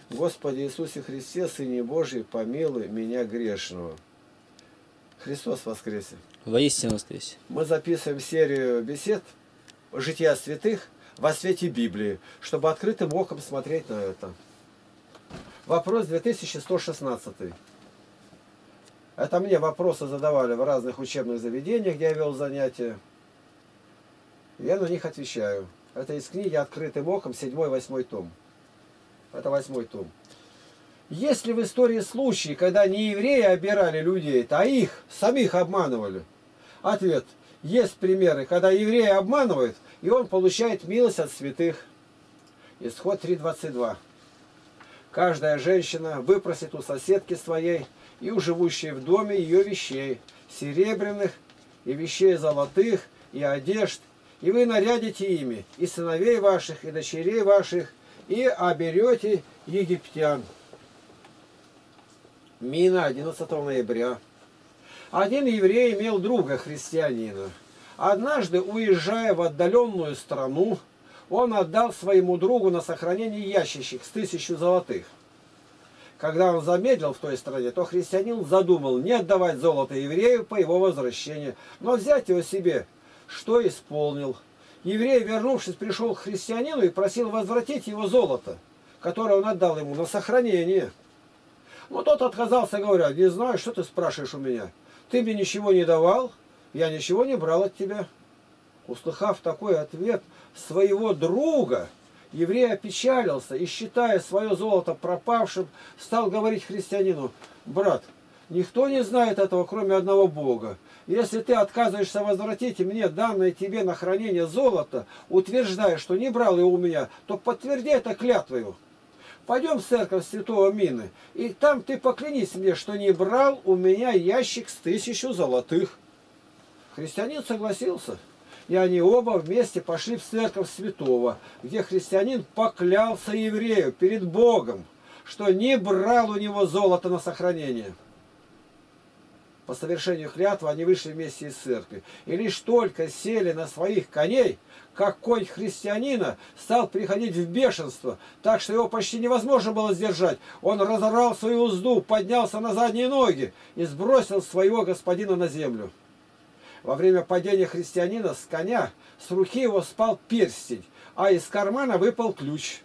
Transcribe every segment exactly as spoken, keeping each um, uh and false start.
Господи Иисусе Христе, Сыне Божий, помилуй меня грешного. Христос воскресе! Воистину воскресе! Мы записываем серию бесед «Жития святых» во свете Библии, чтобы открытым оком смотреть на это. Вопрос две тысячи сто шестнадцатый. Это мне вопросы задавали в разных учебных заведениях, где я вел занятия. Я на них отвечаю. Это из книги «Открытым оком», седьмой-восьмой том. Это восьмой том. Есть ли в истории случаи, когда не евреи обирали людей, а их самих обманывали? Ответ. Есть примеры, когда евреи обманывают, и он получает милость от святых. Исход три двадцать два. Каждая женщина выпросит у соседки своей и у живущей в доме ее вещей, серебряных и вещей золотых, и одежд, и вы нарядите ими и сыновей ваших, и дочерей ваших, и оберете египтян. Мина, одиннадцатого ноября. Один еврей имел друга христианина. Однажды, уезжая в отдаленную страну, он отдал своему другу на сохранение ящичек с тысячу золотых. Когда он замедлил в той стране, то христианин задумал не отдавать золото еврею по его возвращению, но взять его себе, что исполнил. Еврей, вернувшись, пришел к христианину и просил возвратить его золото, которое он отдал ему на сохранение. Но тот отказался, говоря: не знаю, что ты спрашиваешь у меня. Ты мне ничего не давал, я ничего не брал от тебя. Услыхав такой ответ своего друга, еврей опечалился и, считая свое золото пропавшим, стал говорить христианину: брат, никто не знает этого, кроме одного Бога. Если ты отказываешься возвратить мне данное тебе на хранение золото, утверждая, что не брал его у меня, то подтверди это клятвою. Пойдем в церковь святого Мины, и там ты поклянись мне, что не брал у меня ящик с тысячу золотых. Христианин согласился, и они оба вместе пошли в церковь святого, где христианин поклялся еврею перед Богом, что не брал у него золото на сохранение. По совершению клятвы они вышли вместе из церкви. И лишь только сели на своих коней, как конь христианина стал приходить в бешенство, так что его почти невозможно было сдержать. Он разорвал свою узду, поднялся на задние ноги и сбросил своего господина на землю. Во время падения христианина с коня с руки его спал перстень, а из кармана выпал ключ.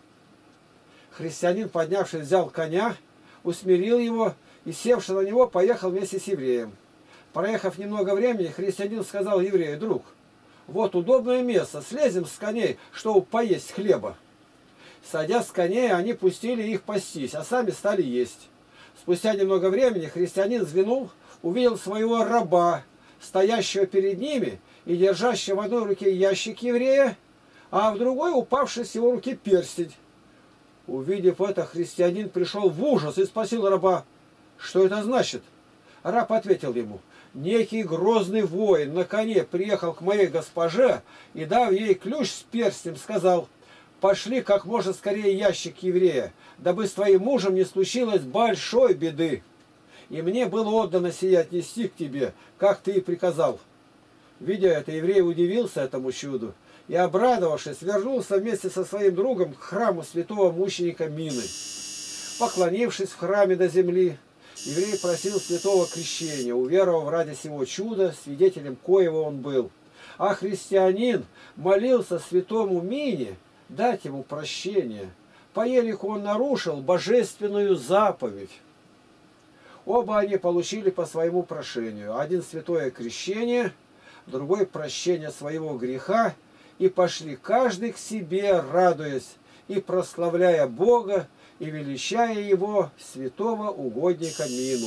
Христианин, поднявшись, взял коня, усмирил его и, севши на него, поехал вместе с евреем. Проехав немного времени, христианин сказал еврею: друг, вот удобное место, слезем с коней, чтобы поесть хлеба. Садясь с коней, они пустили их пастись, а сами стали есть. Спустя немного времени христианин взглянул, увидел своего раба, стоящего перед ними и держащего в одной руке ящик еврея, а в другой упавший с его руки перстень. Увидев это, христианин пришел в ужас и спросил раба: что это значит? Раб ответил ему: некий грозный воин на коне приехал к моей госпоже и, дав ей ключ с перстнем, сказал: пошли как можно скорее ящик еврея, дабы с твоим мужем не случилось большой беды. И мне было отдано сие отнести к тебе, как ты и приказал. Видя это, еврей удивился этому чуду и, обрадовавшись, вернулся вместе со своим другом к храму святого мученика Мины. Поклонившись в храме до земли, еврей просил святого крещения, уверовав ради сего чуда, свидетелем коего он был. А христианин молился святому Мине дать ему прощение, поелику он нарушил божественную заповедь. Оба они получили по своему прошению. Один святое крещение, другой прощение своего греха, и пошли каждый к себе, радуясь и прославляя Бога, и величая его, святого угодника Мину.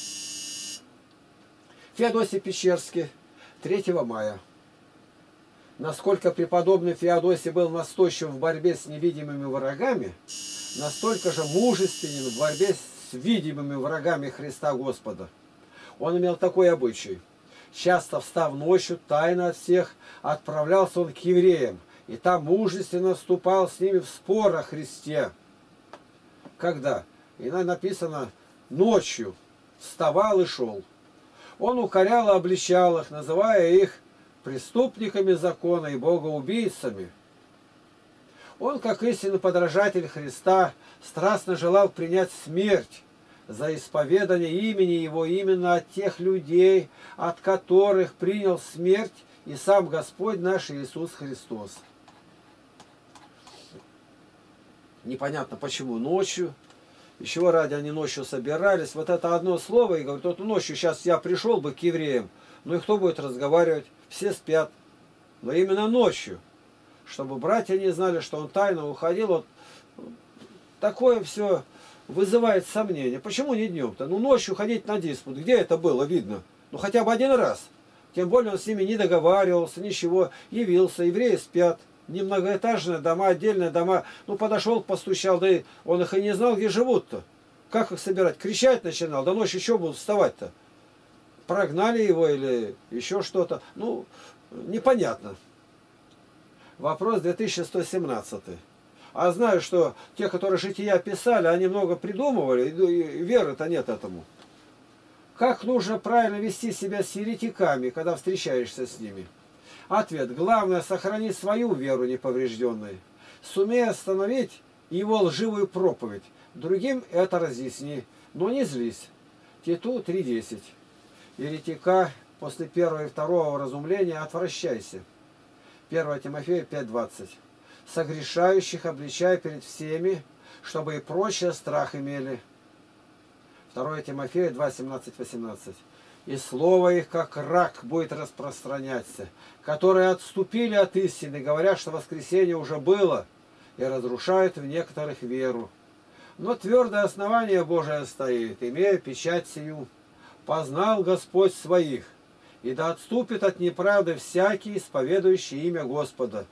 Феодосий Печерский, третьего мая. Насколько преподобный Феодосий был настойчив в борьбе с невидимыми врагами, настолько же мужественен в борьбе с видимыми врагами Христа Господа. Он имел такой обычай. Часто встав ночью, тайно от всех, отправлялся он к евреям, и там мужественно вступал с ними в спор о Христе. Когда? И написано: ночью вставал и шел. Он укорял и обличал их, называя их преступниками закона и богоубийцами. Он, как истинный подражатель Христа, страстно желал принять смерть за исповедание имени Его именно от тех людей, от которых принял смерть и сам Господь наш Иисус Христос. Непонятно, почему ночью, еще ради они ночью собирались. Вот это одно слово, и говорят, вот ночью сейчас я пришел бы к евреям, ну и кто будет разговаривать? Все спят. Но именно ночью, чтобы братья не знали, что он тайно уходил. Вот такое все вызывает сомнения. Почему не днем-то? Ну ночью ходить на диспут, где это было видно? Ну хотя бы один раз. Тем более он с ними не договаривался, ничего. Явился, евреи спят. Не многоэтажные дома, отдельные дома. Ну подошел, постучал, да и он их и не знал, где живут-то. Как их собирать? Кричать начинал, да ночью еще будут вставать-то. Прогнали его или еще что-то. Ну, непонятно. Вопрос две тысячи сто семнадцатый. А знаю, что те, которые жития писали, они много придумывали, и веры-то нет этому. Как нужно правильно вести себя с еретиками, когда встречаешься с ними? Ответ. Главное, сохранить свою веру неповрежденной. Сумей остановить его лживую проповедь. Другим это разъясни, но не злись. Титу три десять. Еретика после первого и второго разумления отвращайся. первое Тимофея пять двадцать. Согрешающих обличай перед всеми, чтобы и прочие страх имели. второе Тимофея два семнадцать восемнадцать. И слово их, как рак, будет распространяться, которые отступили от истины, говоря, что воскресенье уже было, и разрушают в некоторых веру. Но твердое основание Божие стоит, имея печать сию. Познал Господь своих, и да отступит от неправды всякий, исповедующий имя Господа.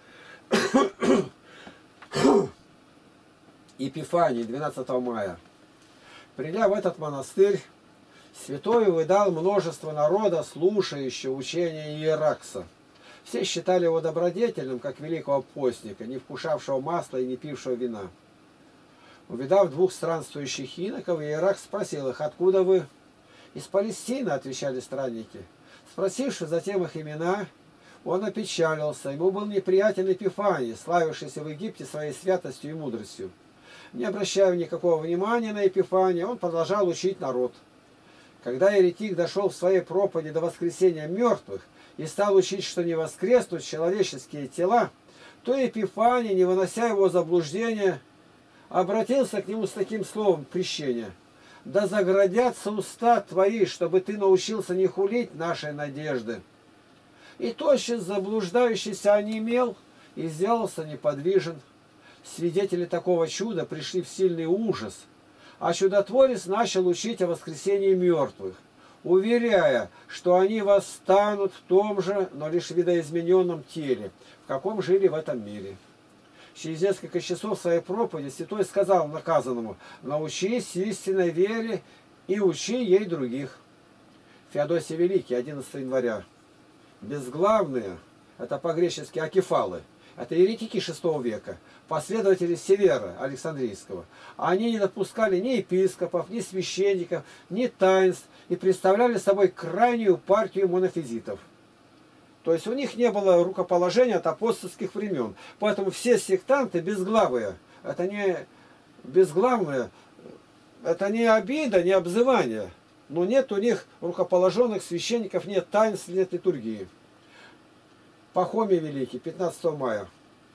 Епифаний, двенадцатого мая. Придя в этот монастырь, святой увидал множество народа, слушающего учения Иеракса. Все считали его добродетельным, как великого постника, не вкушавшего масла и не пившего вина. Увидав двух странствующих иноков, Иеракс спросил их, откуда вы? Из Палестины, отвечали странники. Спросивши затем их имена, он опечалился. Ему был неприятен Епифаний, славившийся в Египте своей святостью и мудростью. Не обращая никакого внимания на Епифания, он продолжал учить народ. Когда еретик дошел в своей проповеди до воскресения мертвых и стал учить, что не воскреснут человеческие тела, то Епифаний, не вынося его заблуждения, обратился к нему с таким словом крещения. «Да заградятся уста твои, чтобы ты научился не хулить нашей надежды». И тотчас заблуждающийся онемел и сделался неподвижен. Свидетели такого чуда пришли в сильный ужас, а чудотворец начал учить о воскресении мертвых, уверяя, что они восстанут в том же, но лишь видоизмененном теле, в каком жили в этом мире. Через несколько часов своей проповеди святой сказал наказанному: «Научись истинной вере и учи ей других». Феодосий Великий, одиннадцатого января. Безглавные, это по-гречески акефалы, это еретики шестого века, последователи Севера Александрийского. Они не допускали ни епископов, ни священников, ни таинств и представляли собой крайнюю партию монофизитов. То есть у них не было рукоположения от апостольских времен. Поэтому все сектанты безглавые. Это не безглавные, это не обида, не обзывание. Но нет у них рукоположенных священников, нет таинств, нет литургии. Пахомий Великий, пятнадцатого мая.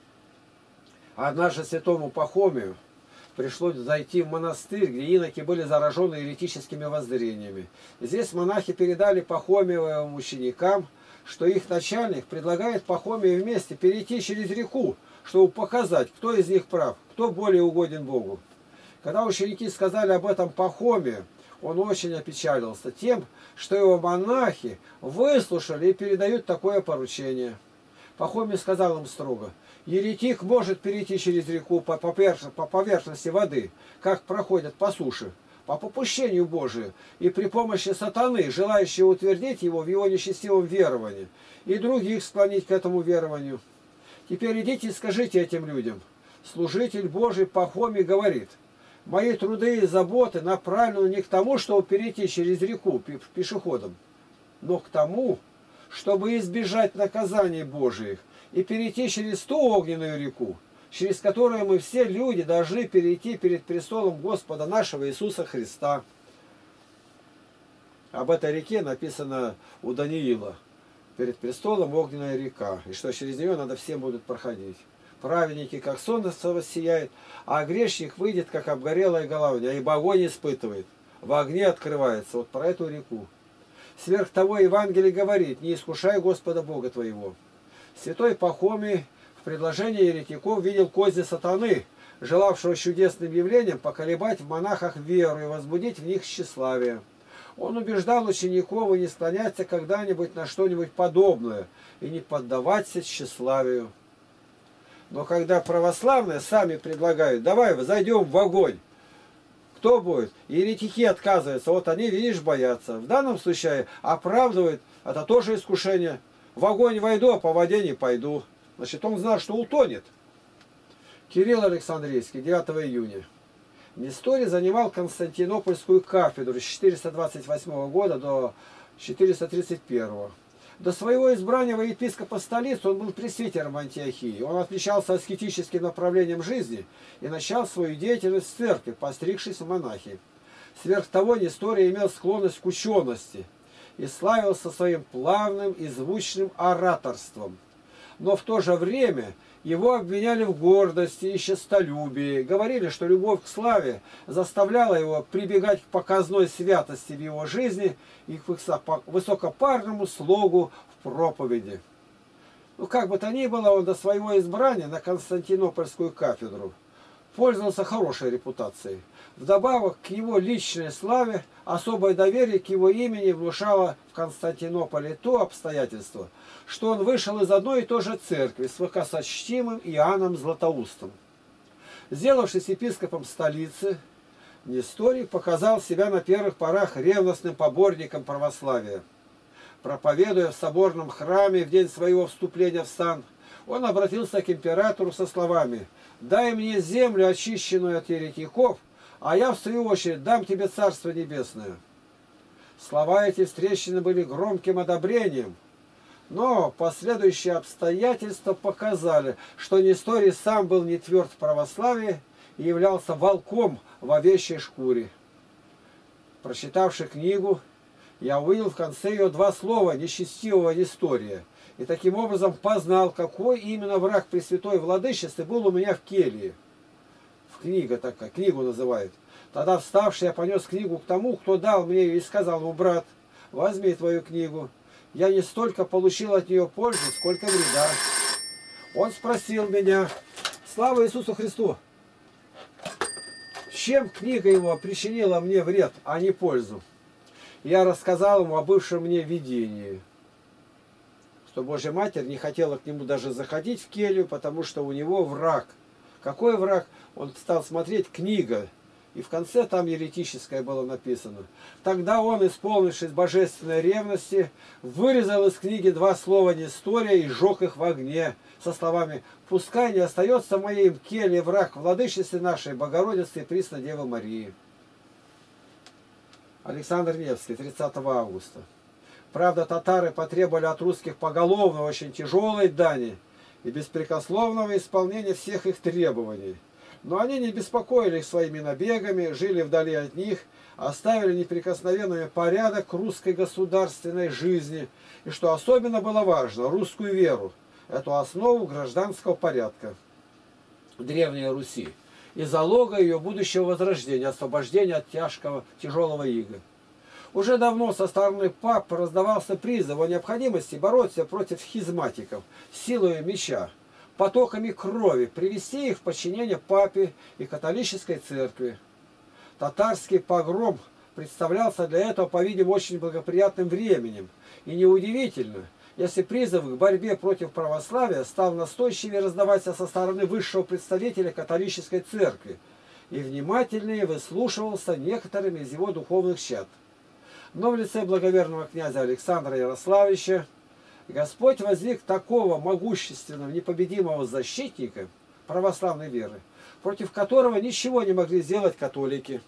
Однажды святому Пахомию пришлось зайти в монастырь, где иноки были заражены еретическими воззрениями. Здесь монахи передали Пахомиевым ученикам, что их начальник предлагает Пахомию вместе перейти через реку, чтобы показать, кто из них прав, кто более угоден Богу. Когда ученики сказали об этом Пахомию, он очень опечалился тем, что его монахи выслушали и передают такое поручение. Пахомий сказал им строго: еретик может перейти через реку по поверхности воды, как проходят по суше, по попущению Божию, и при помощи сатаны, желающего утвердить его в его нечестивом веровании, и других склонить к этому верованию. Теперь идите и скажите этим людям: служитель Божий Пахомий говорит: мои труды и заботы направлены не к тому, чтобы перейти через реку пешеходом, но к тому, чтобы избежать наказаний Божиих и перейти через ту огненную реку, через которую мы все люди должны перейти перед престолом Господа нашего Иисуса Христа. Об этой реке написано у Даниила. Перед престолом огненная река, и что через нее надо всем будут проходить. Праведники, как солнце воссияет, а грешник выйдет, как обгорелая головня, ибо огонь испытывает, в огне открывается. Вот про эту реку. Сверх того Евангелие говорит: не искушай Господа Бога твоего. Святой Пахомий в предложении еретиков видел козни сатаны, желавшего чудесным явлением поколебать в монахах веру и возбудить в них тщеславие. Он убеждал учеников и не склоняться когда-нибудь на что-нибудь подобное и не поддаваться тщеславию. Но когда православные сами предлагают: давай зайдем в огонь, кто будет? Еретики отказываются, вот они, видишь, боятся. В данном случае оправдывают, это тоже искушение. В огонь войду, а по воде не пойду. Значит, он знал, что утонет. Кирилл Александрийский, девятого июня. Несторий занимал Константинопольскую кафедру с четыреста двадцать восьмого года до четыреста тридцать первого. До своего избрания во епископа столицы он был пресвитером Антиохии. Он отличался аскетическим направлением жизни и начал свою деятельность в церкви, постригшись в монахи. Сверх того, Несторий имел склонность к учености и славился своим плавным и звучным ораторством. Но в то же время его обвиняли в гордости и честолюбии, говорили, что любовь к славе заставляла его прибегать к показной святости в его жизни и к высокопарному слогу в проповеди. Ну, как бы то ни было, он до своего избрания на Константинопольскую кафедру пользовался хорошей репутацией. Вдобавок к его личной славе особое доверие к его имени внушало в Константинополе то обстоятельство, что он вышел из одной и той же церкви с высокочтимым Иоанном Златоустом. Сделавшись епископом столицы, Несторий показал себя на первых порах ревностным поборником православия. Проповедуя в соборном храме в день своего вступления в сан, он обратился к императору со словами: «Дай мне землю, очищенную от еретиков, а я, в свою очередь, дам тебе Царство Небесное». Слова эти встречены были громким одобрением, но последующие обстоятельства показали, что Несторий сам был не тверд в православии и являлся волком в овечьей шкуре. Прочитавши книгу, я увидел в конце ее два слова нечестивого Нестория, и таким образом познал, какой именно враг Пресвятой Владычицы был у меня в келье. В книга такая, книгу называют. Тогда вставший я понес книгу к тому, кто дал мне ее, и сказал ему: брат, возьми твою книгу. Я не столько получил от нее пользу, сколько вреда. Он спросил меня: слава Иисусу Христу! Чем книга его причинила мне вред, а не пользу? Я рассказал ему о бывшем мне видении, что Божья Матерь не хотела к нему даже заходить в келью, потому что у него враг. Какой враг? Он стал смотреть книга, и в конце там еретическое было написано. Тогда он, исполнившись божественной ревности, вырезал из книги два слова Нестория и сжег их в огне, со словами: «Пускай не остается в моей келье враг владычицы нашей, Богородицы и Пресной Девы Марии». Александр Невский, тридцатого августа. Правда, татары потребовали от русских поголовно очень тяжелой дани и беспрекословного исполнения всех их требований. Но они не беспокоили их своими набегами, жили вдали от них, оставили неприкосновенными порядок русской государственной жизни и, что особенно было важно, русскую веру, эту основу гражданского порядка Древней Руси и залога ее будущего возрождения, освобождения от тяжкого, тяжелого ига. Уже давно со стороны пап раздавался призыв о необходимости бороться против схизматиков силой меча, потоками крови, привести их в подчинение папе и католической церкви. Татарский погром представлялся для этого, по-видимому, очень благоприятным временем. И неудивительно, если призыв к борьбе против православия стал настойчивее раздаваться со стороны высшего представителя католической церкви и внимательнее выслушивался некоторыми из его духовных чад. Но в лице благоверного князя Александра Ярославича Господь воздвиг такого могущественного, непобедимого защитника православной веры, против которого ничего не могли сделать католики.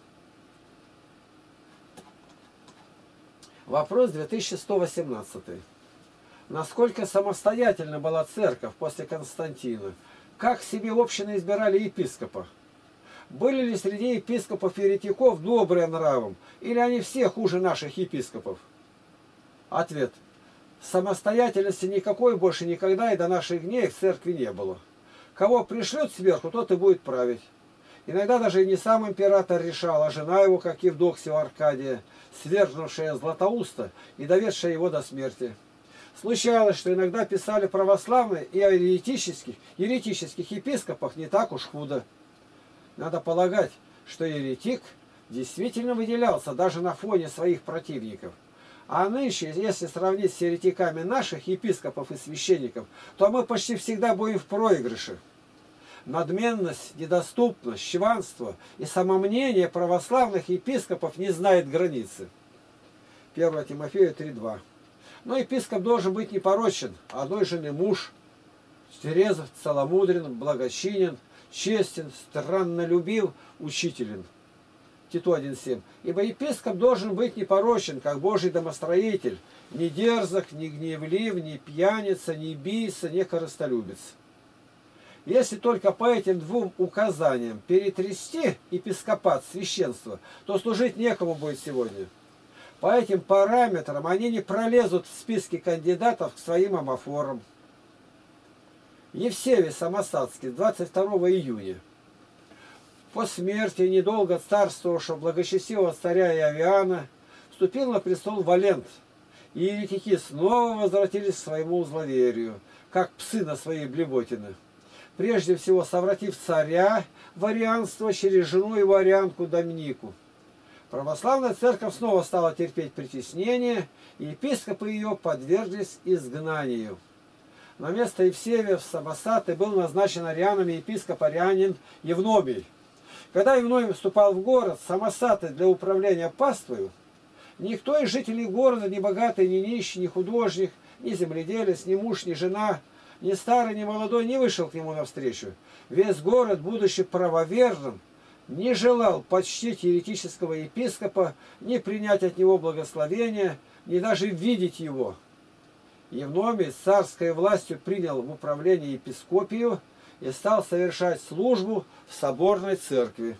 Вопрос две тысячи сто восемнадцатый. Насколько самостоятельна была церковь после Константина? как себе общины избирали епископа? Были ли среди епископов-еретиков добрые нравом, или они все хуже наших епископов? Ответ. Самостоятельности никакой больше никогда и до наших дней в церкви не было. Кого пришлют сверху, тот и будет править. Иногда даже и не сам император решал, а жена его, как Евдоксия Аркадия, свергнувшая Златоуста и доведшая его до смерти. Случалось, что иногда писали православные и о еретических, еретических епископах не так уж худо. Надо полагать, что еретик действительно выделялся даже на фоне своих противников. А нынче, если сравнить с еретиками наших епископов и священников, то мы почти всегда будем в проигрыше. Надменность, недоступность, чванство и самомнение православных епископов не знает границы. первое Тимофею три два. Но епископ должен быть непорочен, одной жены муж, трезв, целомудрен, благочинен, честен, страннолюбив, учителен. Титу один семь. Ибо епископ должен быть непорочен, как Божий домостроитель, не дерзок, не гневлив, не пьяница, не бийца, не корыстолюбец. Если только по этим двум указаниям перетрясти епископат священства, то служить некому будет сегодня. По этим параметрам они не пролезут в списки кандидатов к своим амафорам. Евсевий Самосадский, двадцать второго июня. По смерти недолго царствовавшего благочестивого царя Иовиана вступил на престол Валент, и еретики снова возвратились к своему зловерию, как псы на свои блеботины. Прежде всего совратив царя варианство через жену его арианку Доминику. Православная церковь снова стала терпеть притеснение, и епископы ее подверглись изгнанию. На место Евсевия в Самосаты был назначен арианами епископ арианин Евномий. Когда Евномий вступал в город Самосаты для управления паствою, никто из жителей города, ни богатый, ни нищий, ни художник, ни земледелец, ни муж, ни жена, ни старый, ни молодой не вышел к нему навстречу. Весь город, будучи правоверным, не желал почтить еретического епископа, не принять от него благословения, не даже видеть его. Евномий с царской властью принял в управление епископию и стал совершать службу в соборной церкви.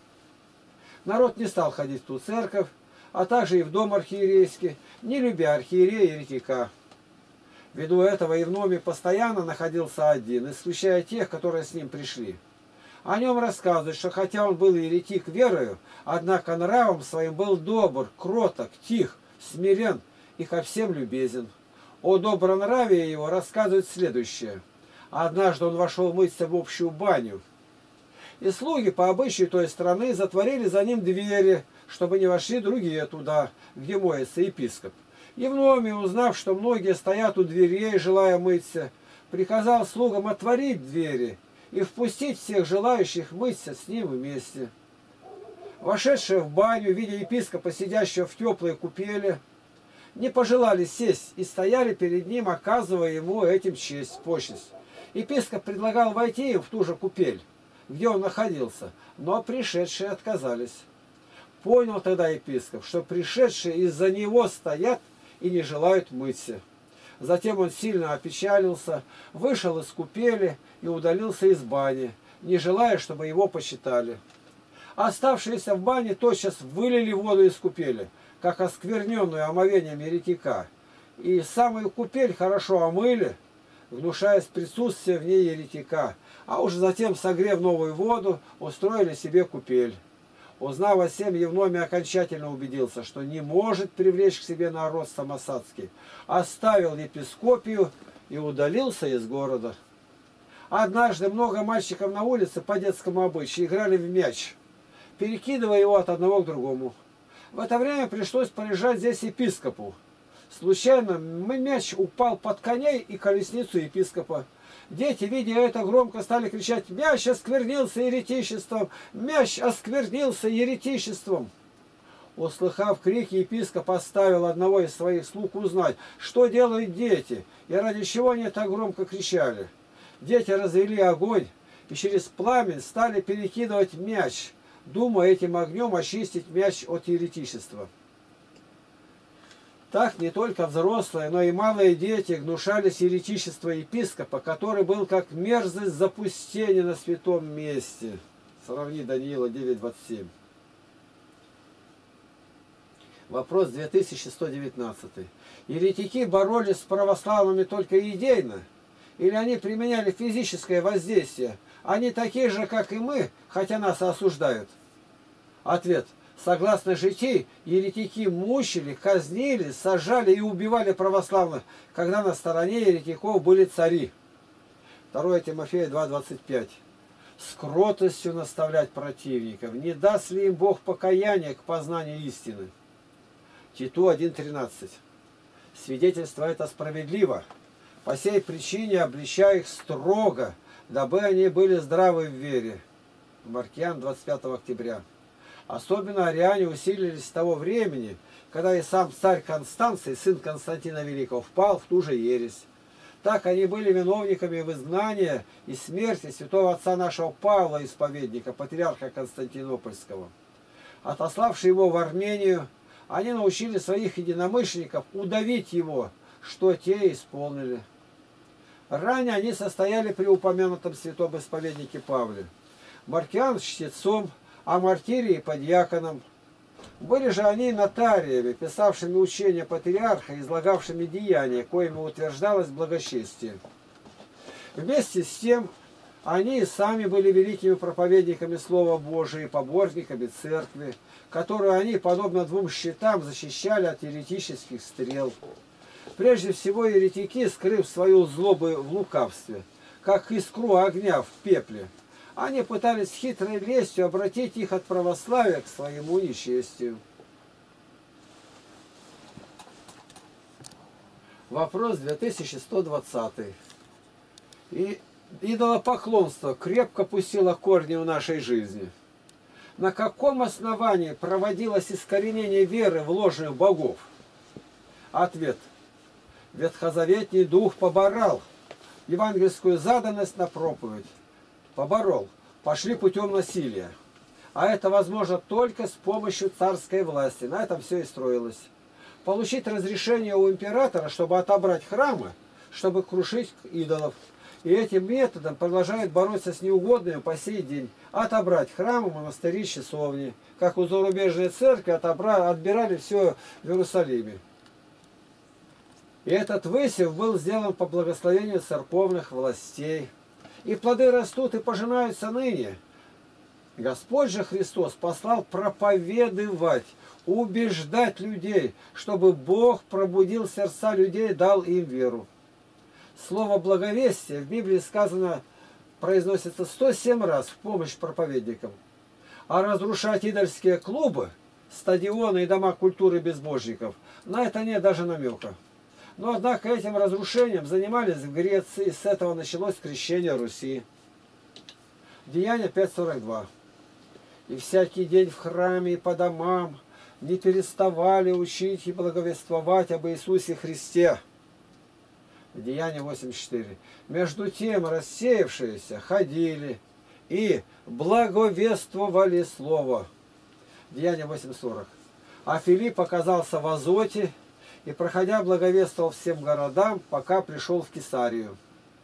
Народ не стал ходить в ту церковь, а также и в дом архиерейский, не любя архиерея еретика. Ввиду этого Евномий постоянно находился один, исключая тех, которые с ним пришли. О нем рассказывают, что хотя он был еретик верою, однако нравом своим был добр, кроток, тих, смирен и ко всем любезен. О добронравии его рассказывает следующее. Однажды он вошел мыться в общую баню, и слуги по обычаю той страны затворили за ним двери, чтобы не вошли другие туда, где моется епископ. Евномий, узнав, что многие стоят у дверей, желая мыться, приказал слугам отворить двери и впустить всех желающих мыться с ним вместе. Вошедшие в баню, видя епископа, сидящего в теплой купели, не пожелали сесть и стояли перед ним, оказывая ему этим честь, почесть. Епископ предлагал войти в ту же купель, где он находился, но пришедшие отказались. Понял тогда епископ, что пришедшие из-за него стоят и не желают мыться. Затем он сильно опечалился, вышел из купели и удалился из бани, не желая, чтобы его почитали. Оставшиеся в бане тотчас вылили воду из купели, как оскверненную омовением еретика, и самую купель хорошо омыли, внушаясь присутствие в ней еретика, а уж затем, согрев новую воду, устроили себе купель. Узнав о сем, Евномий окончательно убедился, что не может привлечь к себе народ самосадский, оставил епископию и удалился из города. Однажды много мальчиков на улице по детскому обычаю играли в мяч, перекидывая его от одного к другому. В это время пришлось полежать здесь епископу. Случайно мяч упал под коней и колесницу епископа. Дети, видя это, громко стали кричать: «Мяч осквернился еретичеством! Мяч осквернился еретичеством!» Услыхав крики, епископ оставил одного из своих слуг узнать, что делают дети, и ради чего они так громко кричали. Дети развели огонь и через пламя стали перекидывать мяч, думая этим огнем очистить мяч от еретичества. Так не только взрослые, но и малые дети гнушались еретичества епископа, который был как мерзость запустения на святом месте. Сравни Даниила девять двадцать семь. Вопрос две тысячи сто девятнадцатый. Еретики боролись с православными только идейно? Или они применяли физическое воздействие? Они такие же, как и мы, хотя нас осуждают? Ответ. Согласно житий, еретики мучили, казнили, сажали и убивали православных, когда на стороне еретиков были цари. второе Тимофея два двадцать пять. С кротостью наставлять противников, не даст ли им Бог покаяния к познанию истины. Титу один тринадцать. Свидетельство это справедливо. По сей причине обличаю их строго, дабы они были здравы в вере. Маркиан двадцать пятого октября. Особенно ариане усилились с того времени, когда и сам царь Констанций, сын Константина Великого, впал в ту же ересь. Так они были виновниками в изгнании и смерти святого отца нашего Павла, исповедника, патриарха Константинопольского. Отославший его в Армению, они научили своих единомышленников удавить его, что те исполнили. Ранее они состояли при упомянутом святом исповеднике Павле. Маркиан чтецом, а мартирии по диаконам. Были же они нотариями, писавшими учения патриарха, излагавшими деяния, коими утверждалось благочестие. Вместе с тем, они и сами были великими проповедниками Слова Божия и поборниками церкви, которую они, подобно двум щитам, защищали от еретических стрел. Прежде всего, еретики, скрыв свою злобу в лукавстве, как искру огня в пепле, они пытались хитрой лестью обратить их от православия к своему нечестию. Вопрос две тысячи сто двадцатый. И идолопоклонство крепко пустило корни в нашей жизни. На каком основании проводилось искоренение веры в ложных богов? Ответ. Ветхозаветний дух поборал евангельскую заданность на проповедь. Поборол. Пошли путем насилия. А это возможно только с помощью царской власти. На этом все и строилось. Получить разрешение у императора, чтобы отобрать храмы, чтобы крушить идолов. И этим методом продолжают бороться с неугодными по сей день. Отобрать храмы, монастыри, часовни. Как у зарубежной церкви отобрали, отбирали все в Иерусалиме. И этот высев был сделан по благословению церковных властей. И плоды растут и пожинаются ныне. Господь же Христос послал проповедовать, убеждать людей, чтобы Бог пробудил сердца людей, дал им веру. Слово «благовестие» в Библии сказано, произносится сто семь раз в помощь проповедникам. А разрушать идольские клубы, стадионы и дома культуры безбожников, на это нет даже намека. Но, однако, этим разрушением занимались в Греции, и с этого началось крещение Руси. Деяния пять сорок два. И всякий день в храме и по домам не переставали учить и благовествовать об Иисусе Христе. Деяния восемь четыре. Между тем рассеявшиеся ходили и благовествовали Слово. Деяния восемь сорок. А Филипп оказался в Азоте, и, проходя, благовествовал всем городам, пока пришел в Кесарию.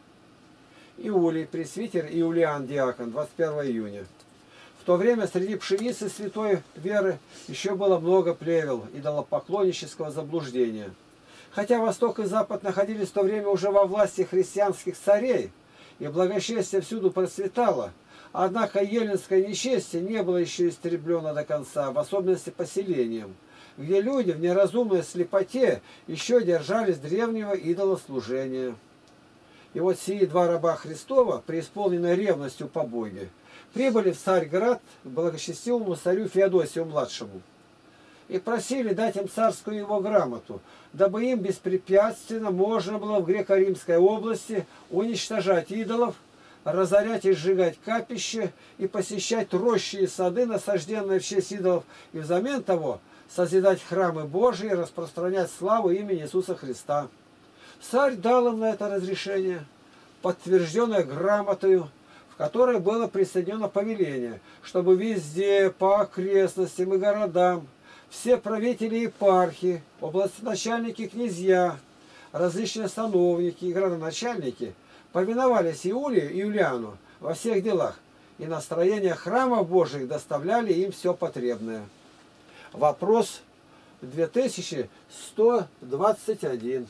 Иулий, пресвитер, Иулиан, диакон, двадцать первого июня. В то время среди пшеницы святой веры еще было много плевел идолопоклоннического заблуждения. Хотя Восток и Запад находились в то время уже во власти христианских царей, и благочестие всюду процветало, однако еленское нечестие не было еще истреблено до конца, в особенности поселением, где люди в неразумной слепоте еще держались древнего идолослужения. И вот сии два раба Христова, преисполненные ревностью по Боге, прибыли в Царьград к благочестивому царю Феодосию-младшему и просили дать им царскую его грамоту, дабы им беспрепятственно можно было в Греко-Римской области уничтожать идолов, разорять и сжигать капища и посещать рощи и сады, насажденные в честь идолов, и взамен того созидать храмы Божии и распространять славу имени Иисуса Христа. Царь дал им на это разрешение, подтвержденное грамотою, в которой было присоединено повеление, чтобы везде, по окрестностям и городам, все правители епархии, областначальники, князья, различные сановники и градоначальники повиновались Иулию и Юлиану во всех делах, и на строение храмов Божьих доставляли им все потребное. Вопрос две тысячи сто двадцать один.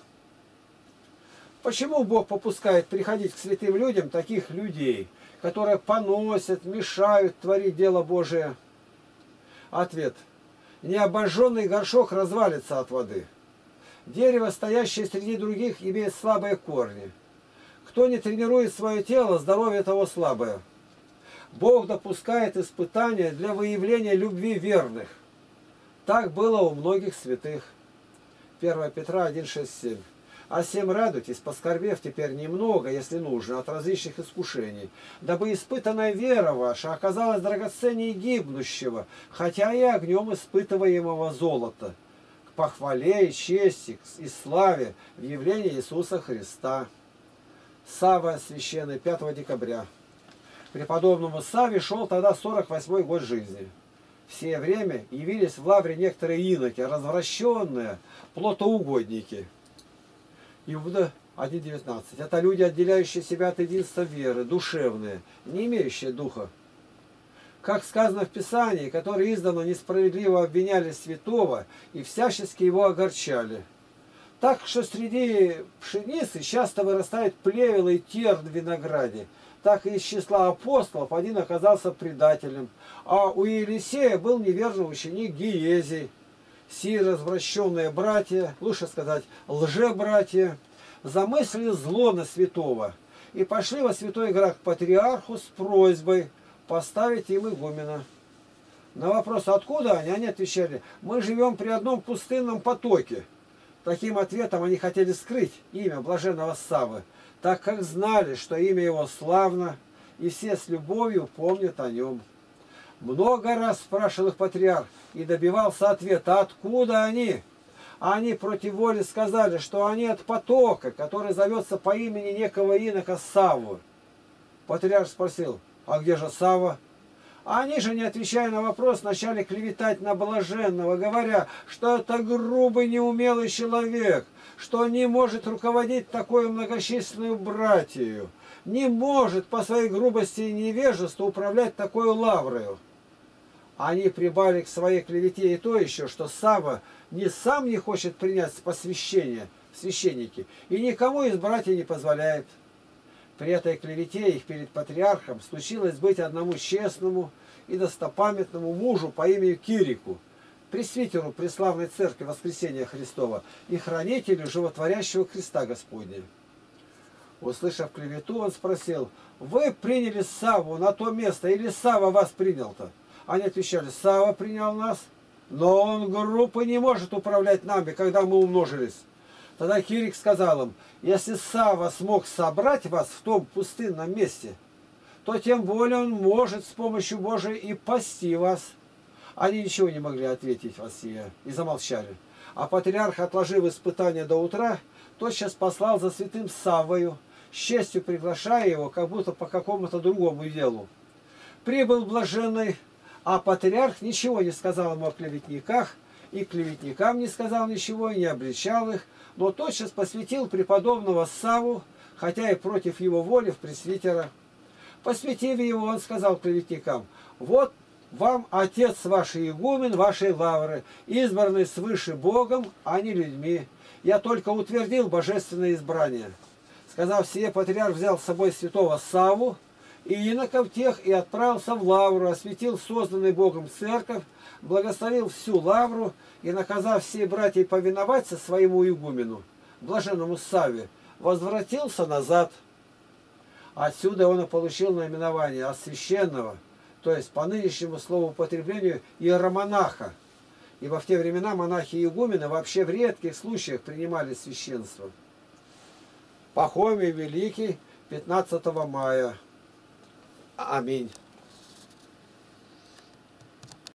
Почему Бог попускает приходить к святым людям таких людей, которые поносят, мешают творить дело Божие? Ответ. Необожженный горшок развалится от воды. Дерево, стоящее среди других, имеет слабые корни. Кто не тренирует свое тело, здоровье того слабое. Бог допускает испытания для выявления любви верных. Так было у многих святых. первое Петра один, шесть, семь. А всем радуйтесь, поскорбев теперь немного, если нужно, от различных искушений, дабы испытанная вера ваша оказалась драгоценнее гибнущего, хотя и огнем испытываемого золота, к похвале и чести и славе в явлении Иисуса Христа. Савва священный, пятого декабря. Преподобному Савве шел тогда сорок восьмой год жизни. В сие время явились в лавре некоторые иноки, развращенные, плотоугодники. Иуда один девятнадцать. Это люди, отделяющие себя от единства веры, душевные, не имеющие духа. Как сказано в Писании, которые издавна несправедливо обвиняли святого и всячески его огорчали. Так что среди пшеницы часто вырастает плевел и терн в винограде. Так и из числа апостолов один оказался предателем, а у Елисея был неверный ученик Гиезий. Сии развращенные братья, лучше сказать лжебратья, замыслили зло на святого и пошли во святой град к патриарху с просьбой поставить им игумена. На вопрос, откуда они, они отвечали: мы живем при одном пустынном потоке. Таким ответом они хотели скрыть имя блаженного Саввы, так как знали, что имя его славно, и все с любовью помнят о нем. Много раз спрашивал их патриарх и добивался ответа, откуда они. Они против воли сказали, что они от потока, который зовется по имени некого инока Саввы. Патриарх спросил, а где же Савва? Они же, не отвечая на вопрос, начали клеветать на блаженного, говоря, что это грубый, неумелый человек, что не может руководить такой многочисленную братью, не может по своей грубости и невежеству управлять такой лаврою. Они прибавили к своей клевете и то еще, что Савва не сам не хочет принять посвящение в священники и никому из братьев не позволяет. При этой клевете их перед патриархом случилось быть одному честному и достопамятному мужу по имени Кирику, пресвитеру Преславной Церкви Воскресения Христова и хранителю животворящего креста Господня. Услышав клевету, он спросил, вы приняли Савву на то место или Савва вас принял-то? Они отвечали, Савва принял нас, но он груб и не может управлять нами, когда мы умножились. Тогда Кирик сказал им, если Савва смог собрать вас в том пустынном месте, то тем более он может с помощью Божией и пасти вас. Они ничего не могли ответить Васия и замолчали. А патриарх, отложив испытание до утра, тотчас послал за святым Саввою, с честью приглашая его, как будто по какому-то другому делу. Прибыл блаженный, а патриарх ничего не сказал ему о клеветниках, и клеветникам не сказал ничего, и не обличал их, но тотчас посвятил преподобного Савву, хотя и против его воли, в пресвитера. Посвятив его, он сказал клеветникам, вот вам отец ваш игумен вашей лавры, избранный свыше Богом, а не людьми. Я только утвердил божественное избрание. Сказав сие, патриарх взял с собой святого Савву и иноков тех и отправился в лавру, осветил созданный Богом церковь, благословил всю лавру и, наказав все братья повиноваться своему игумену, блаженному Савве, возвратился назад. Отсюда он и получил наименование от священного, то есть по нынешнему словоупотреблению иеромонаха, ибо в те времена монахи и игумены вообще в редких случаях принимали священство. Пахомий Великий, пятнадцатого мая. Аминь.